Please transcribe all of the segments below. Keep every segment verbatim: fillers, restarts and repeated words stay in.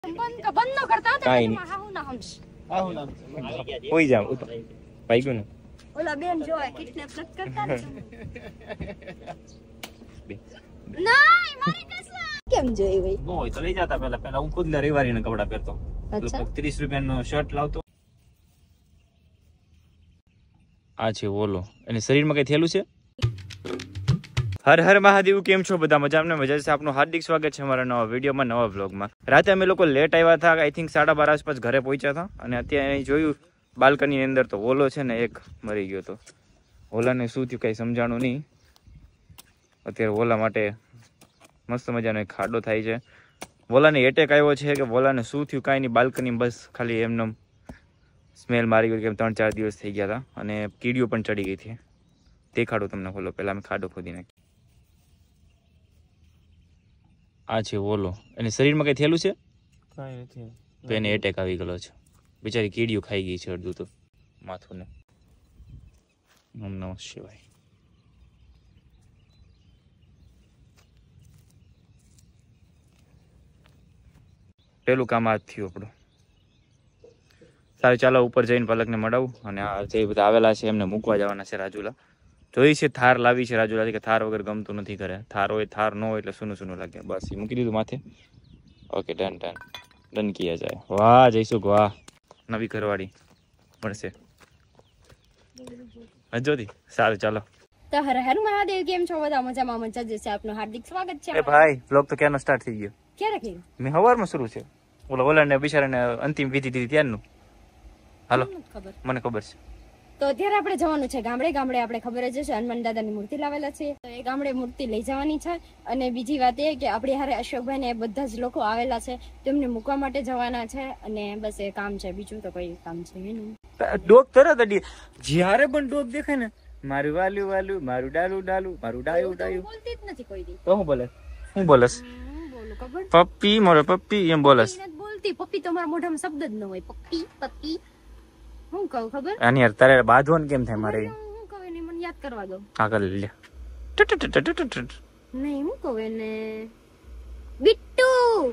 બંધ બંધ ન કરતા હતા કાઈ એમાં હાહુ ના હમશ આહુ નામ હોઈ જાવ ભાઈ ગયો ને ઓલા બેન જોય કિડનેપ ન કરતા ને નહીં મારી કસલા કેમ જોઈ ભાઈ નો હોય તો લઈ જતા પહેલા પહેલા હું ખુદ લે રવિવારી ના કપડા પહેરતો અચ્છા ત્રીસ રૂપિયાનો શર્ટ લાવતો આ છે ઓલો અને શરીરમાં કઈ થયેલું છે હર હર મહાદેવ કેમ છો બધા મજામાં મજા છે આપનું હાર્દિક સ્વાગત છે અમારા નવા વિડીયોમાં નવા વ્લોગમાં રાતે અમે લોકો લેટ આવ્યા હતા આઈ થિંક સાડા બાર આસપાસ ઘરે પહોંચ્યા હતા અને અત્યારે અહીં જોયું બાલ્કનીની અંદર તો ઓલો છે ને એક મરી ગયો હતો ઓલાને શું થયું કઈ સમજાણું નહીં અત્યારે ઓલા માટે મસ્ત મજાનો એક ખાડો થાય છે વોલાને એટેક આવ્યો છે કે વોલાને શું થયું કાંઈ નહીં બાલ્કની બસ ખાલી એમને સ્મેલ મારી ગઈ કે ત્રણ ચાર દિવસ થઈ ગયા હતા અને કીડીઓ પણ ચડી ગઈ હતી તે ખાડો તમને ખોલો પહેલા અમે ખાડો ખોદી નાખી આ છે ઓલો એને શરીરમાં કઈ થયેલું છે કાઈ નથી તો એને એટેક આવી ગયો છે બિચારી કીડીઓ ખાઈ ગઈ છે અડધું તો માથું ને ઓમ નમઃ શિવાય પેલું કામ આ જ થયું આપણું સારું ચાલો ઉપર જઈને પલકને મળાવું અને આ જે બધા આવેલા છે એમને મૂકવા જવાના છે રાજુલા જોઈ છે થાર લાવી છે રાજુલા કે થાર વગર ગમતું નથી કરે થાર હોય થાર ન હોય એટલે સુનું સુનું લાગે બસ એ મૂકી દીધું માથે ઓકે ડન ડન ડન કિયા જાય વાહ જઈશું વાહ નવી ઘરવાળી મળશે હજોથી સારું ચાલો તો હર હર મહાદેવ કેમ છો બધા મજામાં મજા જ છે આપનું હાર્દિક સ્વાગત છે એ ભાઈ બ્લોગ તો ક્યાંનો સ્ટાર્ટ થઈ ગયો ક્યારે કર્યું મેં સવારમાં શરૂ છે ઓલા ઓલાને બિચારાને અંતિમ વિધિ દીધી ત્યારનું હાલો ખબર મને ખબર છે તો અત્યારે આપણે જવાનું છે ગામડે ગામડે આપણે ખબર જ છે હનુમાન દાદાની મૂર્તિ લાવેલા છે તો એ ગામડે મૂર્તિ લઈ જવાની છે અને બીજી વાત એ કે આપણી હારે અશોકભાઈ ને બધા જ લોકો આવેલા છે તેમને મૂકવા માટે જવાના છે અને બસ એ કામ છે બીજું તો કોઈ કામ છે નહીં ડોક તરત અડી જ્યારે પણ ડોક દેખાય ને મારું વાલું વાલું મારું ડાલું ડાલું મારું ડાયું ડાયું બોલતી જ નથી કોઈ દી તો હું બોલે હું બોલસ હું બોલું ખબર પપ્પી મારો પપ્પી એમ બોલસ નથી બોલતી પપ્પી તો મારા મોઢામાં શબ્દ જ ન હોય પપ્પી પપ્પી હું કહું ખબર આની યાર તારે બાંધવાનું કેમ થાય મારે હું કહું એને મને યાદ કરવા દો આગળ લે નહીં હું કહું એને બિટ્ટુ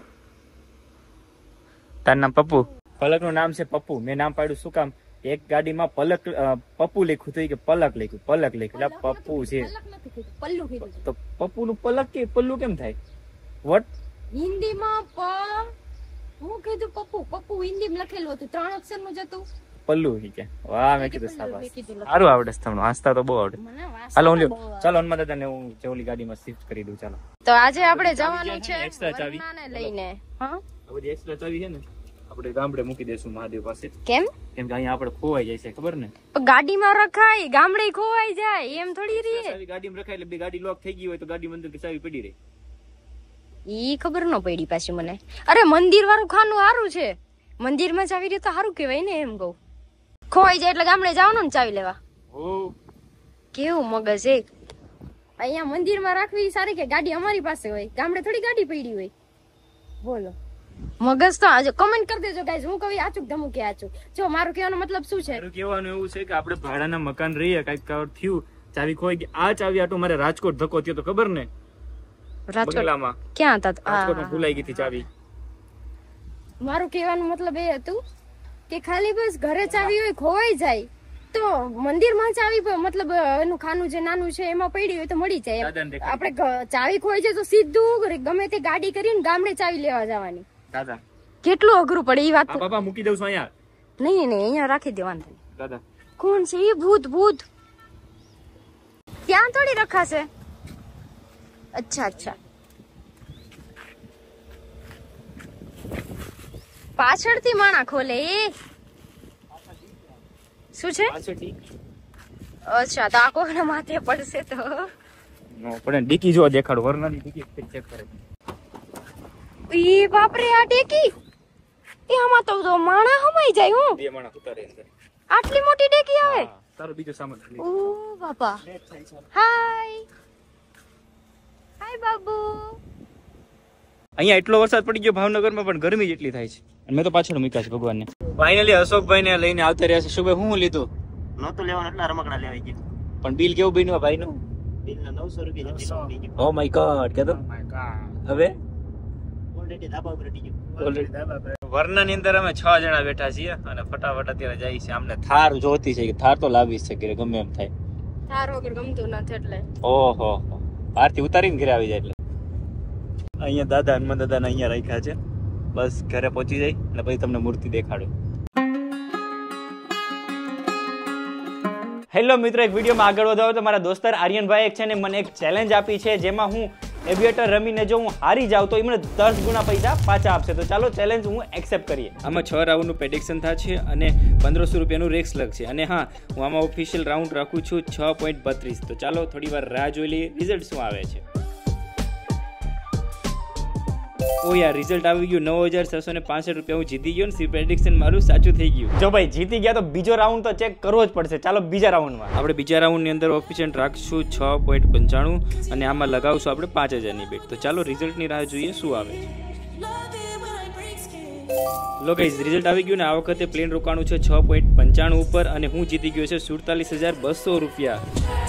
તારું નામ પપ્પુ પલક નું નામ છે પપ્પુ મેં નામ પાડ્યું શું કામ એક ગાડીમાં પલક પપ્પુ લખ્યું હતું કે પલક લખ્યું પલક લખ્યું એટલે પપ્પુ છે પલક નથી કીધું પલ્લુ કીધું તો પપ્પુ નું પલક કે પલ્લુ કેમ થાય વોટ હિન્દીમાં પ હું કીધું પપ્પુ પપ્પુ હિન્દીમાં લખેલું હતું ત્રણ અક્ષર નું જ હતું પલ્લુ હી કે વાહ મેં કીધું મેં સાબાસ કીધું સારું આવડે છે તમને વાંચતા તો બહુ આવડે મને વાંચતા હાલો હું લ્યો બહુ આવડે. ચાલો હનુમાન દાદાને હું જેવલી ગાડીમાં શિફ્ટ કરી દઉં ચાલો તો આજે આપણે જવાનું છે Extra ચાવી. વરનાને લઈને હા આ બધી એક્સ્ટ્રા ચાવી છે ને આપણે ગામડે મૂકી દેશું મહાદેવ પાસે કેમ કેમ કે અહીંયા આપણે ખોવાઈ જાય છે ખબર ને પણ ગાડીમાં રખાય ગામડે ખોવાઈ જાય એમ થોડી રે ચાવી ગાડીમાં રખાય એટલે બે ગાડી લોક થઈ ગઈ હોય તો ગાડી મંદિર ચાવી પડી રહી ઈ ખબર ન પડી પાછી મને અરે મંદિર વાળું ખાનું સારું છે મંદિરમાં ચાવી રહે તો સારું કહેવાય ને એમ કહું ખોવાઈ જાય એટલે ગામડે જવાનું ને ચાવી લેવા ઓ કેવું મગજ એક અહીંયા મંદિરમાં રાખવી સારી કે ગાડી અમારી પાસે હોય ગામડે થોડી ગાડી પડી હોય બોલો મગજ તો આજે કમેન્ટ કરી દેજો ગાઈઝ હું કહું આચુક ધમુ કે આચુક જો મારું કહેવાનો મતલબ શું છે મારું કહેવાનું એવું છે કે આપણે ભાડાના મકાન રહીએ કઈક થયું ચાવી ખોઈ ગઈ આ ચાવી આટો મારે રાજકોટ ધક્કો થયો તો ખબર ને રાજકોટ બંગલામાં ક્યાં હતા રાજકોટમાં ભૂલાઈ ગઈ હતી ચાવી મારું કહેવાનો મતલબ એ હતું કે ખાલી બસ ઘરે ચાવી હોય ખોવાઈ જાય તો મંદિરમાં ચાવી પ- મતલબ એનું ખાનું જે નાનું છે એમાં પડી હોય તો મળી જાય દાદાને દેખાય. આપણે ગ- ચાવી ખોવાઈ જાય તો સીધું ગમે તે ગાડી કરીને ગામડે ચાવી લેવા જવાની દાદા કેટલું અઘરું પડે એ વાત આ બાપા મૂકી દઉં છું અહીંયા નહીં નહીં અહીંયા રાખી દેવાનું દાદા કોણ છે એ ભૂત ભૂત ત્યાં થોડી રખાશે અચ્છા અચ્છા પાછળથી માણા ખોલે એ શું છે પાછળથી અચ્છા તો આ કોકના માથે પડશે તો નો પણ ડીકી જો દેખાડો વરનાની ડીકી ચેક કરે ઈ બાપરે આ ડેકી એ આમાં તો તો માણા હમાઈ જાય હું બે માણસ ઉતારે અંદર આટલી મોટી ડેકી આવે હા, તારો બીજો સામાન લઈ. ઓ બાપા હાય હાય બાબુ અહીંયા એટલો વરસાદ પડી ગયો ભાવનગરમાં પણ ગરમી જેટલી થાય છે અને મેં તો પાછળ મૂક્યા છે ભગવાનને ફાઇનલી અશોકભાઈ ને લઈને આવતા રહ્યા છે શુભાઈ હું લીધું નહોતું લેવાનું એટલા રમકડા લેવાઈ ગયા પણ બિલ કેવું બન્યું ભાઈ નું બિલ નવસો રૂપિયા જેટલી ઓ માય ગોડ કે તો હવે ઓલરેડી ધાબા ઉપર ચડી ગયો. વર્ણની અંદર અમે છ જણા બેઠા છીએ અને ફટાફટ અત્યારે જાય છે. અમને થાર જોતી છે કે થાર તો લાવી છે કે ગમે એમ થાય. થાર વગર ગમતું નથી એટલે ઓહો બહારથી ઉતારીને ઘરે આવી જાય એટલે. અહીંયા દાદા હનુમાન દાદાને અહીંયા રાખ્યા છે. બસ ઘરે પહોંચી જાય અને પછી તમને મૂર્તિ દેખાડું. હેલો મિત્રો, એક વિડીયોમાં આગળ વધારો તો મારા દોસ્તાર આર્યનભાઈ એક છે ને મને એક ચેલેન્જ આપી છે, જેમાં હું એવિએટર રમીને જો હું હારી જાઉં તો એ મને દસ ગુણા પૈસા પાછા આપશે. તો ચાલો ચેલેન્જ હું એક્સેપ્ટ કરીએ. આમાં છ રાઉન્ડનું પ્રેડિક્શન થાય છે અને પંદરસો રૂપિયાનું રેક્સ લગશે. અને હા, હું આમાં ઓફિશિયલ રાઉન્ડ રાખું છું છ પોઈન્ટ બત્રીસ. તો ચાલો થોડી વાર રાહ જોઈ લઈએ રિઝલ્ટ શું આવે છે. ઓ યાર, રિઝલ્ટ આવી ગયું નવ હજાર છસો ને પાસઠ રૂપિયા. હું જીતી ગયો ને પ્રેડિક્શન મારું સાચું થઈ ગયું. જો ભાઈ જીતી ગયા તો બીજો રાઉન્ડ તો ચેક કરવો જ પડશે. ચાલો બીજા રાઉન્ડમાં આપણે બીજા રાઉન્ડની અંદર ઓફિશિયલ રાખશું છ પોઈન્ટ પંચાણું અને આમાં લગાવશું આપણે પાંચ હજારની બેટ. તો ચાલો રિઝલ્ટની રાહ જોઈએ શું આવે છે. લો ગાઈઝ, રિઝલ્ટ આવી ગયું ને આ વખતે પ્લેન રોકાણું છે છ પોઈન્ટ પંચાણું ઉપર અને હું જીતી ગયો છે સુડતાલીસ હજાર બસો રૂપિયા.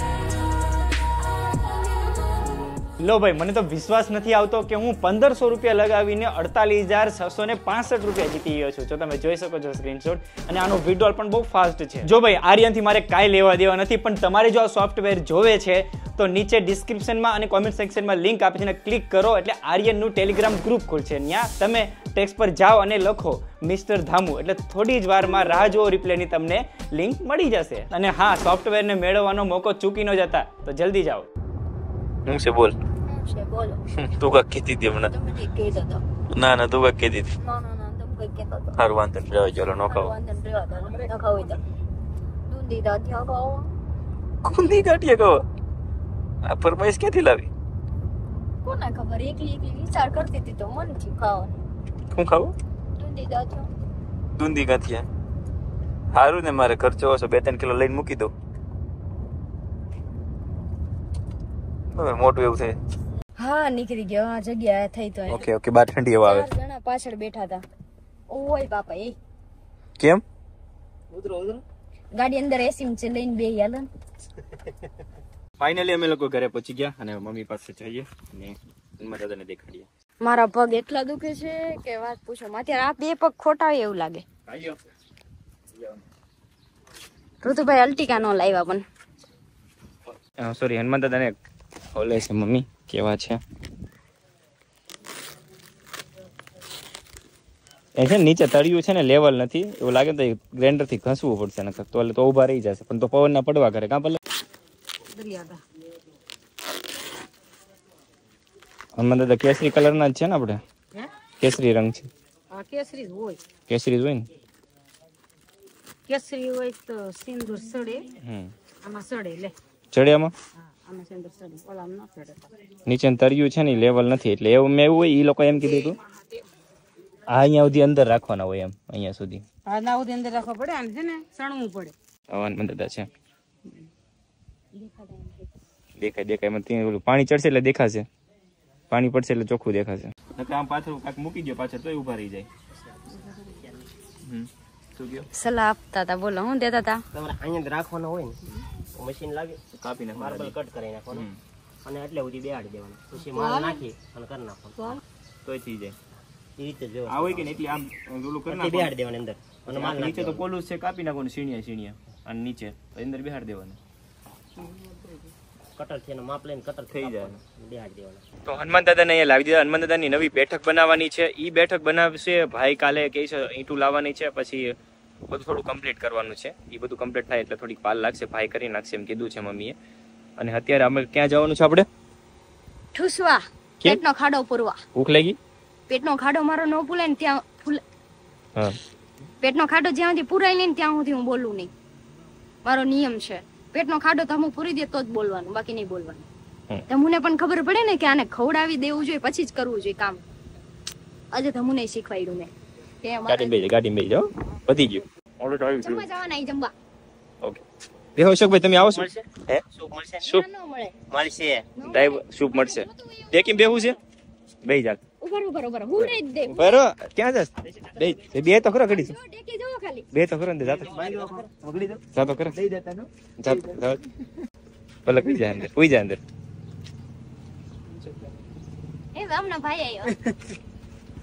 લો ભાઈ, મને તો વિશ્વાસ નથી આવતો કે હું પંદરસો રૂપિયા લગાવીને અડતાલીસ હજાર છસો ને પાસઠ રૂપિયા જીતી ગયો છું. જો તમે જોઈ શકો છો સ્ક્રીનશોટ, અને આનો વિડ્રોલ પણ બહુ ફાસ્ટ છે. જો ભાઈ, આર્યનથી મારે કાંઈ લેવા દેવા નથી, પણ તમારે જો આ સોફ્ટવેર જોવે છે તો નીચે ડિસ્ક્રિપ્શનમાં અને કોમેન્ટ સેક્શનમાં લિંક આપી છે, ક્લિક કરો એટલે આર્યનનું ટેલિગ્રામ ગ્રુપ ખુલશે. ત્યાં તમે ટેક્સ્ટ પર જાઓ અને લખો મિસ્ટર ધામુ, એટલે થોડી જ વારમાં રાહ જોવો રિપ્લાયની તમને લિંક મળી જશે. અને હા, સોફ્ટવેરને મેળવવાનો મોકો ચૂકી ન જતા, તો જલ્દી જાઓ. હું છે બોલ છે બોલો. તું કાક કીધી હતી હમણાં. તમે જે કહેતા હતા. ના ના, તું કાક કીધી હતી. ના ના ના, તમે કઈ કહેતા હતા. હારું વાંધો નહીં, રહેવા ચાલો ન ખાઓ. વાંધો નહીં, રહેવા દો. ન ખાવું તો દૂધી દાંતિયા ખાઓ. કુંદી કાઢીએ કહો. આ ફરમાઈશ ક્યાંથી લાવી? કોને ખબર, એકલી એકલી વિચાર કરતી હતી તો મન થયું ખાવાનું. શું ખાવું? દૂધી દાંતિયા. દૂંદી ગાંઠિયા. હારું ને, મારે ખર્ચો હશે, બે ત્રણ કિલો લઈને મૂકી દો. હવે મોટું એવું થાય. હા, નીકળી ગયો. હા, જગ્યા થઈ તો. ઓકે ઓકે, બાર ઠંડી હવા આવે. ચાર જણા પાછળ બેઠા હતા. ઓય બાપા, એ કેમ? ઉતરો ઉતરો. ગાડી અંદર એસી માં છે, લઈને બે હાલ. ફાઇનલી અમે લોકો ઘરે પહોંચી ગયા અને મમ્મી પાસે જઈએ અને હનુમાન દાદાને દેખાડીએ. મારા પગ એટલા દુખે છે કે વાત પૂછો. અત્યારે આ બે પગ ખોટા એવું લાગે. ઋતુભાઈ અલ્ટિકા નો લાવ્યા પણ. સોરી, હનુમાન દાદાને ઓલે છે મમ્મી કેવા છે એ છે નીચે તળિયું છે ને લેવલ નથી, એવું લાગે તો ગ્રાઇન્ડર થી ઘસવું પડશે ને તો તો ઉભા રહી જશે, પણ તો પવન ના પડવા કરે. કાં ભલે હનુમાન દાદા કેસરી કલર ના જ છે ને, આપણે કેસરી રંગ છે. કેસરી હોય, કેસરી જ હોય ને. કેસરી હોય તો સિંદૂર સડે. હમ, આમાં સડે લે. ચડિયામાં આમાં સિંદૂર સડે, ઓલામાં ન સડે. નીચે તળિયું છે ને લેવલ નથી, એટલે એવું મેં એવું હોય એ લોકો એમ કીધું હતું આ અહીંયા સુધી અંદર રાખવાના હોય એમ, અહીંયા સુધી. હા, ના સુધી અંદર રાખવા પડે, આને છે ને સણવું પડે. હનુમાન દાદા છે, દેખાય દેખાય. મને ત્યાં ઓલું પાણી ચડશે એટલે દેખાશે, પાણી પડશે એટલે ચોખ્ખું દેખાશે. આમ પાછળ કાંક મૂકી દો પાછળ તો ઉભા રહી જાય. સલાહ આપતા હતા. બોલો, હું દેતા હતા? તમારે અહીંયા જ રાખવાનો હોય ને, મશીન લાગે કાપી નાખો, માર્બલ કટ કરી નાખવાનું અને એટલે સુધી બેહાડી દેવાનું, પછી માલ નાખી અને કરી નાખવાનું, તોય થઈ જાય. એ રીતે જો આ હોય કે ને એટલે આમ ઓલું કરી નાખો, બેહાડી દેવાની અંદર અને માલ નીચે તો પોલું છે, કાપી નાખવાનું સીણિયા સીણિયા અને નીચે અંદર બેહાડી દેવાનું. કટર થી માપ લઈને કટર થઈ જાય, બેહાડી દેવાના. તો હનુમાન દાદાને અહીંયા લાવી દીધા. હનુમાન દાદાની નવી બેઠક બનાવવાની છે. ઈ બેઠક બનાવશે ભાઈ, કાલે કહે છે ઈંટું લાવવાની છે, પછી બધું થોડું કમ્પ્લીટ કરવાનું છે. એ બધું કમ્પ્લીટ થાય એટલે થોડીક પાલ લાગશે, ભાઈ કરી નાખશે એમ કીધું છે મમ્મીએ. અને અત્યારે અમે ક્યાં જવાનું છે આપણે? ઠૂસવા, પેટનો ખાડો પૂરવા. ભૂખ લાગી? પેટનો ખાડો મારો ન પૂરાય ને ત્યાં ફૂલ. હા, પેટનો ખાડો જ્યાં સુધી પૂરાય નહીં ત્યાં સુધી હું બોલું નહીં. મારો નિયમ છે, પેટનો ખાડો તો હું પૂરી દે તો જ બોલવાનું, બાકી નહીં બોલવાનું. તમુને પણ ખબર પડે ને કે આને ખવડાવી દેવું જોઈએ પછી જ કરવું જોઈએ કામ. આજે તમુને શીખવાડ્યું મેં. ગાડી બેસી ગાડી બેસી જાઓ, વધી ગયું. ઓર્ડર આવી ગયો. જમવા જવાના અહીં જમવા. ઓકે, બેહો અશોકભાઈ, તમે આવો છો? હે, સૂપ મળશે? સૂપ ન મળે. મળશે. ડાઈવ સૂપ મળશે. દેખીને બેહું છે? બેહી જા. ઉભર ઉભર ઉભર હું નહીં દે. બરો ક્યાં જાસ? બે બે તો ખરો ઘડી છે. ડેકી જવો ખાલી. બે તો ખરો ને જાતો. વગડી દો. જાતો ખરો. દઈ દેતા નો. જાતો જાતો. પલક પી જા અંદર. પૂઈ જા અંદર. એ વામના ભાઈ આવ્યો.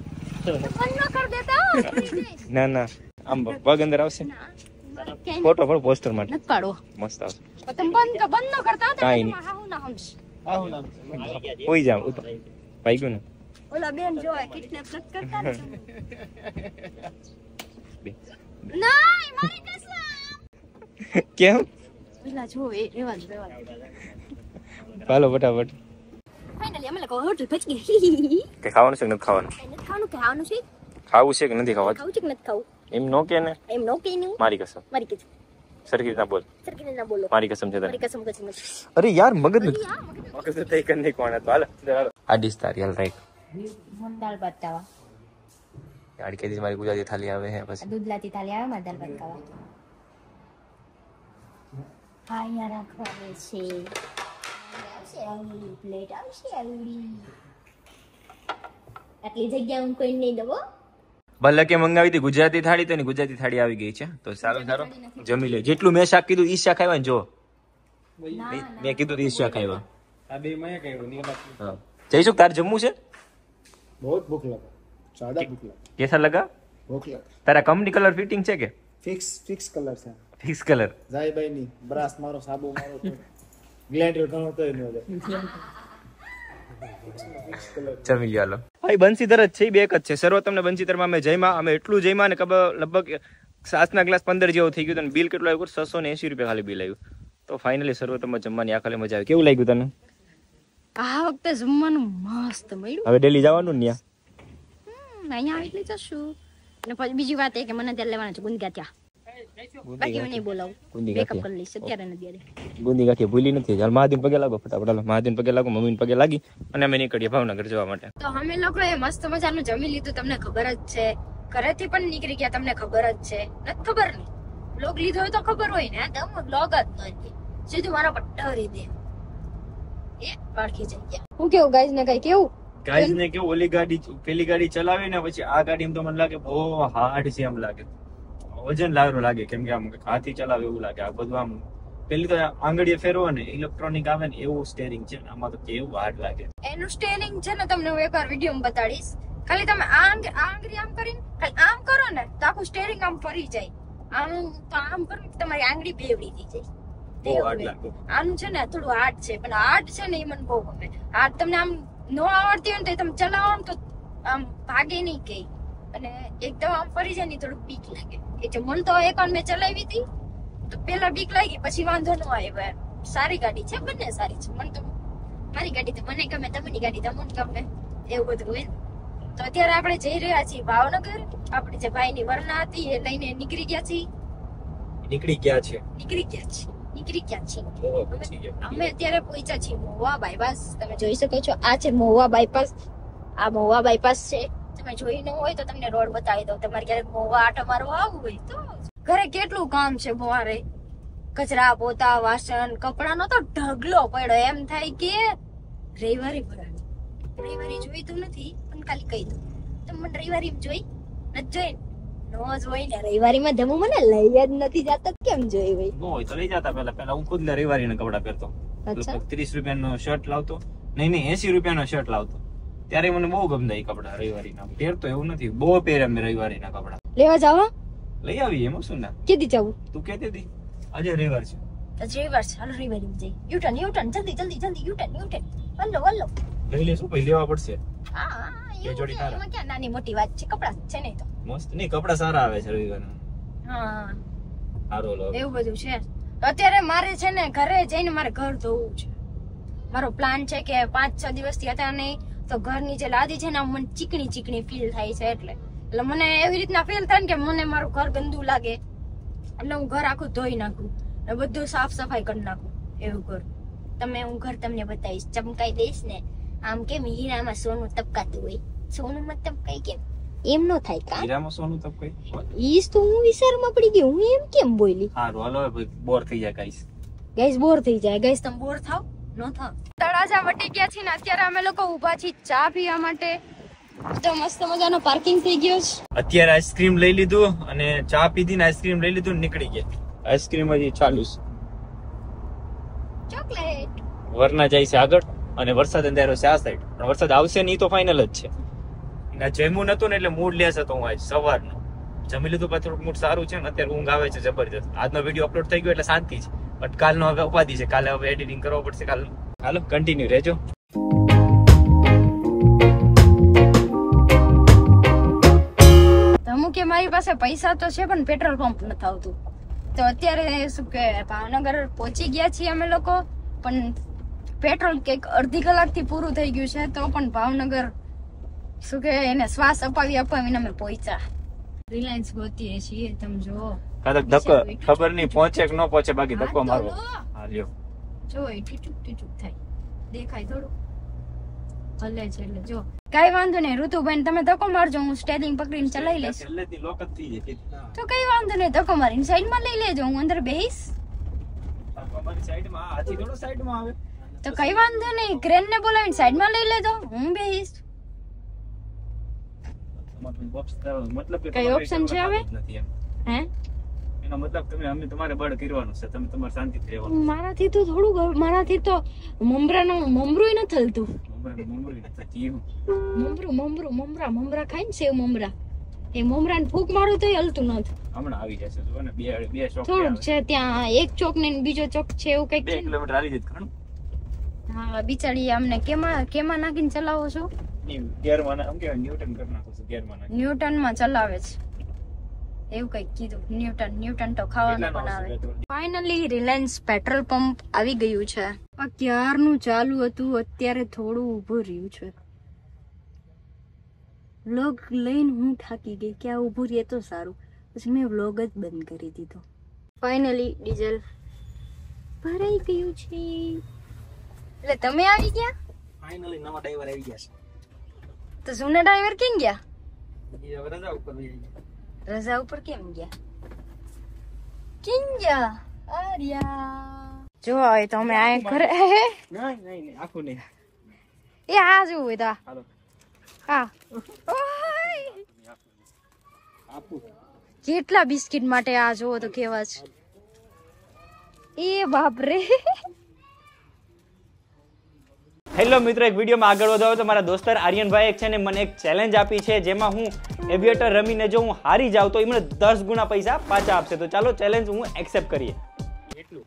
બંધ ન કર દેતા હો, પડી જઈશ. ના ના આમ પગ અંદર આવશે ક્યાંય ફોટો પણ પોસ્ટર માટે નથી પાડવો. મસ્ત આવશે પણ તમે બંધ ક- બંધ ન કરતા હો, તો કાંઈ તમારા હાહુ ના હમશ. હોઈ જાવ ભાઈ ગયું ને ઓલા બેન જોવા કિડનેપ નથી કરતા ને તમે. ના એ મારી કસમ. કેમ ઓલા જો એ રેવા જ રેવા જ. હાલો ફટાફટ ફાઇનલી અમે લોકો હોટલ પહોંચી ગયા. કે ખાવાનું છે કે નથી ખાવાનું નથી ખાવાનું કે ખાવાનું છે? ખાવું છે કે નથી ખાવાનું ખાવું છે કે નથી ખાવું? એમ નો કે ને એમ નો કે નહીં. મારી કસમ મારી કસમ. સરખી રીતના બોલ સરખી ના બોલો. મારી કસમ છે મારી તારી કસમ કસમ. અરે યાર મગજ અરે નથી યાર, મગજ મગજ થઈ કર નહીં કોણ હતો હાલ હાલો આ ડીશ તારી હાલ રાઈટ મન દાળ ભાત ખાવા. યાર કે દી મારી ગુજરાતી થાળી આવે છે પછી દૂધ લાતી થાળી આવે માં દાળ ભાત ખાવા. હા યાર રાખવા છે. આવશે આવડી પ્લેટ આવશે આવડી. આટલી જગ્યા હું કોઈ નહીં દઉં. ભલે કે મંગાવી હતી ગુજરાતી થાળી તો એની ગુજરાતી થાળી આવી ગઈ છે તો સારો સારો જમી લે જેટલું મેં શાક કીધું ઈ શાક આવ્યા ને જો મેં કીધું ઈ શાક આવ્યા આ બે માં કઈ નહીં હા જઈશું તાર જમવું છે बहुत भूख लगा ज्यादा भूख लगा કેસા લગા भूख लगा તારા કંપની કલર ફિટિંગ છે કે फिक्स फिक्स कलर से ફિક્સ કલર जाय भाई नहीं ब्रास मारो साबु मारो ग्लैंडर कहो तो नहीं होता જમી લ્યો હાલો ભાઈ બંસીધર જ છે ઈ બે એક જ છે સર્વોત્તમ ને બંસીધરમાં અમે જઈમાં અમે એટલું જઈમાં ને ખબર લગભગ સાતના ગ્લાસ પંદર જેવો થઈ ગયું અને બિલ કેટલું આવ્યું છસો ને એસી રૂપિયા ખાલી બિલ આવ્યું તો ફાઇનલી સર્વોત્તમમાં જમવાની આ ખાલી મજા આવી કેવું લાગ્યું તને આ વખતે જમવાનું મસ્ત મળ્યું. હવે ડેલી જવાનું ને ન્યા હમ, અહીંયા આવી એટલે જશું. અને પછી બીજી વાત એ કે મને ત્યાં લેવાના છે ગુંદગા ત્યાં. બાકી હું નહીં બોલાવું. ગુંદી બેકઅપ ગાંઠિયા. કરી લઈશ અત્યારે નથી અરે. ગુંદી ગાંઠિયા ભૂલી નથી હાલ મહાદેવ પગે લાગો ફટાફટ હાલો મહાદેવ પગે લાગો મમ્મીને પગે લાગી અને અમે નીકળીએ ભાવનગર જવા માટે તો અમે લોકોએ મસ્ત મજાનું જમી લીધું તમને ખબર જ છે. ઘરેથી પણ નીકળી ગયા તમને ખબર જ છે. નથી ખબર નહીં બ્લોગ લીધો હોય તો ખબર હોય ને. આ તો અમે બ્લોગ જ નથી સીધું મારા પર ડરી દે એ પાડખી જઈ ગયા. હું કેવું ગાઈઝ ને કઈ કેવું ગાઈઝ ને કે ઓલી ગાડી પેલી ગાડી ચલાવી ને પછી આ ગાડી તો મને લાગે બહુ હાર્ડ છે એમ લાગે વજન લાગરો લાગે કેમ કે આમ હાથી ચલાવે એવું લાગે આ બધું આમ પેલી તો આંગળીએ ફેરવો ને ઇલેક્ટ્રોનિક આવે ને એવું સ્ટેરિંગ છે ને આમાં તો કેવું હાર્ડ લાગે એનું સ્ટેરિંગ છે ને તમને હું એકવાર વિડીયો બતાડીશ. ખાલી તમે આ આંગ- આ આંગળી આમ કરીને ખાલી આમ કરો ને તો આખું સ્ટેરિંગ આમ ફરી જાય. આમ તો આમ કરો ને તમારી આંગળી બેવડી થઈ જાય. બહુ હાર્ડ લાગે આનું છે ને થોડું હાર્ડ છે પણ હાર્ડ છે ને એ મને બહુ ગમે. હાર્ડ તમને આમ નો આવડતી હોય ને તો તમે ચલાવો ને તો આમ ભાગે નહીં કઈ અને એકદમ આમ ફરી જાય ને થોડું બીક લાગે. એ જે મને તો એક વાર મેં ચલાવી હતી તો પેલા બીક લાગી પછી વાંધો ન આવ્યો. સારી ગાડી છે બંને સારી છે. મને તો મારી ગાડી તો મને ગમે તમારી ગાડી તમને ગમે એવું બધું હોય ને. તો અત્યારે આપણે જઈ રહ્યા છીએ ભાવનગર. આપણે જે ભાઈની વરણા હતી એ લઈને નીકળી ગયા છીએ નીકળી ગયા છે નીકળી ગયા છીએ નીકળી ગયા છીએ બહુ પછી ગયા. અમે અત્યારે પહોંચ્યા છીએ મહુવા બાયપાસ. તમે જોઈ શકો છો આ છે મહુવા બાયપાસ. આ મહુવા બાયપાસ છે. તમે જોઈ ન હોય તો તમને રોડ બતાવી દઉં. તમારે ક્યારેક મહુવા આટો મારવા આવવું હોય તો ઘરે કેટલું કામ છે મારે. કચરા પોતા વાસણ કપડાનો તો ઢગલો પડ્યો. એમ થાય કે રવિવારે ભરાય. રવિવારે જોઈ તો નથી પણ ખાલી કહી દઉં તમે મને રવિવારે જોઈ નથી જોઈ નો જોઈ ને રવિવારી માં ધમુ મને લઈ જ નથી જાતા કેમ જોઈ ભાઈ. ન હોય તો લઈ જતા પેલા પેલા હું ખુદ રવિવારી ના કપડા પહેરતો અચ્છા ત્રીસ રૂપિયાનો શર્ટ લાવતો નહીં નહીં એસી રૂપિયાનો શર્ટ લાવતો ત્યારે મને બહુ ગમતા એ કપડા રવિવારી ના પહેરતો એવું નથી બહુ પહેરે અમે રવિવારી ના કપડા લેવા જાવા લઈ આવી એમાં શું ના કેદી જવું તું કહેતી હતી આજે રવિવાર છે તો રવિવાર છે હાલો રવિવારે જઈ યુટર્ન યુટર્ન જલ્દી જલ્દી જલ્દી યુટર્ન યુટર્ન હલ્લો હલ્લો લઈ લેશું પછી લેવા પડશે હા હા બે એવું જોડી છે. તારા. એમાં ક્યાં નાની મોટી વાત છે કપડા છે નહીં તો મસ્ત નહીં કપડા સારા આવે છે રવિવારના હા સારો લો એવું બધું છે. તો અત્યારે મારે છે ને ઘરે જઈને મારે ઘર ધોવું છે. મારો પ્લાન છે કે પાંચ છ દિવસથી હતા નહીં તો ઘરની જે લાદી છે ને આમ મને ચીકણી ચીકણી ફીલ થાય છે એટલે એટલે મને એવી રીતના ફીલ થાય ને કે મને મારું ઘર ગંદુ લાગે એટલે હું ઘર આખું ધોઈ નાખું ને બધું સાફ સફાઈ કરી નાખું એવું કરું. તમે હું ઘર તમને બતાવીશ ચમકાઈ દઈશ ને આમ કેમ હીરામાં સોનું તપકાતું હોય સોનુંમાં તપકાઈ કેમ એમ નો થાય કા હીરામાં સોનું તો કોઈ ઈસ તો હું વિચારમાં પડી ગઈ હું એમ કેમ બોલી સારું હાલો હવે બોર થઈ જાય ગાઈસ ગાઈસ બોર થઈ જાય. ગાઈસ તમે બોર થાવ નો થાવ. તળાજા વટી ગયા છે ને અત્યારે અમે લોકો ઊભા છીએ ચા પીવા માટે. તો મસ્ત મજાનો પાર્કિંગ થઈ ગયો છે. અત્યારે આઈસ્ક્રીમ લઈ લીધું અને ચા પીધી ને આઈસ્ક્રીમ લઈ લીધું ને નીકળી ગયા. આઈસ્ક્રીમ હજી ચાલુ છે. ચોકલેટ વરના જાય છે આગળ અને વરસાદ અંધારો છે આ સાઈડ પણ વરસાદ આવશે નહીં તો ફાઇનલ જ છે ને જમ્યું નતું ને એટલે મૂડ લેસ હતો હું આજ સવારનો. જમી લીધું પછી થોડુંક મૂડ સારું છે ને અત્યારે ઊંઘ આવે છે જબરજસ્ત. આજનો વિડીયો અપલોડ થઈ ગયો એટલે શાંતિ છે, બટ કાલનો હવે ઉપાધિ છે. કાલે હવે એડિટિંગ કરવો પડશે કાલ. હાલો કન્ટિન્યુ રહેજો. અમુક કે મારી પાસે પૈસા તો છે પણ પેટ્રોલ પંપ નથી આવતું. તો અત્યારે શું કે ભાવનગર પહોંચી ગયા છીએ અમે લોકો, પણ પેટ્રોલ કંઈક અડધી કલાકથી પૂરું થઈ ગયું છે. તો પણ ભાવનગર શું કે એને શ્વાસ અપાવી અપાવીને અમે પહોંચ્યા. રિલાયન્સ ગોતીએ છીએ, તમે જો ધક્કો ખબર નહીં પહોંચે કે ન પહોંચે, બાકી ધક્કો મારવો. હા લ્યો જો એ ટીચુક ટીચુક થાય, દેખાય થોડું હલે છે એટલે જો કઈ વાંધો નહીં. ઋતુબેન તમે ધક્કો મારજો, હું સ્ટેરિંગ પકડીને ચલાવી લઈશ. છેલ્લેથી લોક જ થઈ જાય. તો કઈ વાંધો નહીં, ધક્કો મારીને સાઈડમાં લઈ લેજો, હું અંદર બેહીશ. અમારી સાઈડમાં હાથી થોડો સાઈડમાં આવે તો કઈ વાંધો નહીં, ક્રેન ને બોલાવીને સાઈડમાં લઈ લેજો, હું બેહીશ. મતલબ કે કઈ ઓપ્શન છે હવે? નથી એમ. હે એનો મતલબ તમે અમે તમારે બળ કરવાનું છે, તમે તમારે શાંતિથી રહેવાનું. મારાથી તો થોડું મારાથી તો મમરાનું મમરું નથી હલતું. મમરાનું મમરું નથી થયું. મમરું મમરું મમરા મમરા ખાય ને સેવ મમરા, એ મમરા ને ફૂક મારું તો હલતું નથી. હમણાં આવી જશે જો ને, બે બે ચોક થોડુંક છે ત્યાં, એક ચોક ને બીજો ચોક છે એવું કઈક બે છે. કિલોમીટર આવી જશે ઘણું. હા બિચારી અમને કેમાં કેમાં નાખીને ચલાવો છો? ગેરમાં આમ કેવાય ન્યૂટન કરી નાખો છો, ગેરમાં નાખી. ન્યૂટન માં ચલાવે છે એવું કઈક કીધું. ન્યૂટન ન્યૂટન તો ખાવાનું પણ આવે. ફાઇનલી રિલાયન્સ પેટ્રોલ પંપ આવી ગયું છે. આ ક્યારનું ચાલુ હતું, અત્યારે થોડું ઊભું રહ્યું છે. વ્લોગ લઈને હું થાકી ગઈ, ક્યાં ઊભું રહે તો સારું, પછી મેં વ્લોગ જ બંધ કરી દીધો. ફાઇનલી ડીઝલ ભરાઈ ગયું છે. એટલે તમે આવી ગયા? ફાઇનલી નવા ડ્રાઈવર આવી ગયા તો જૂના ડ્રાઈવર કેમ ગયા? છે. એ હવે રજા ઉપર વહી ગયા. રજા ઉપર કેમ ગયા? કેમ ગયા? આર્યા જો હવે તો અમે આ ઘરે નહીં નહીં નહીં આખું નહીં. એ આ જોવું તા હાલો હા. આપું. કેટલા બિસ્કિટ માટે આ જોવો તો કેવા છે. એ બાપ રે. હેલો મિત્રો, એક વિડીયોમાં આગળ વધાવો તો મારા દોસ્તાર આર્યનભાઈ એક છે ને મને એક ચેલેન્જ આપી છે, જેમાં હું એવિએટર રમીને જો હું હારી જાઉં તો એ મને દસ ગુણા પૈસા પાછા આપશે. તો ચાલો ચેલેન્જ હું એક્સેપ્ટ કરીએ. એટલું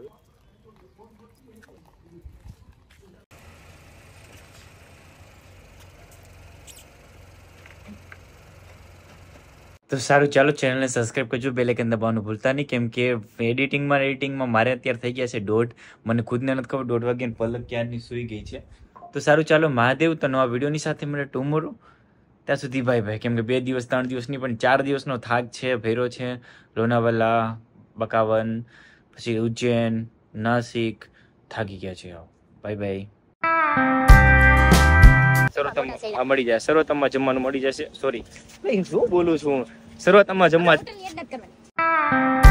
તો સારું, ચાલો ચેનલને સબસ્ક્રાઇબ કરજો, બેલ આઇકન દબાવવાનું ભૂલતા નહીં, કેમ કે એડિટિંગમાં એડિટિંગમાં મારે અત્યારે થઈ ગયા છે દોઢ. મને ખુદને નથી ખબર દોઢ વાગ્યાની પલક ક્યારની સૂઈ ગઈ છે. તો સારું ચાલો, મહાદેવ તો નવા વિડીયોની સાથે મળે ટુમોરો. ત્યાં સુધી ભાઈ ભાઈ, કેમ કે બે દિવસ ત્રણ દિવસની પણ ચાર દિવસનો થાક છે, ભેરો છે. લોનાવાલા, બકાવન, પછી ઉજ્જૈન, નાસિક, થાકી ગયા છે. Bye bye. સર્વોત્તમ મળી જાય, સર્વોત્તમમાં જમવાનું મળી જશે. સોરી શું બોલું છું, સર્વોત્તમમાં જમવા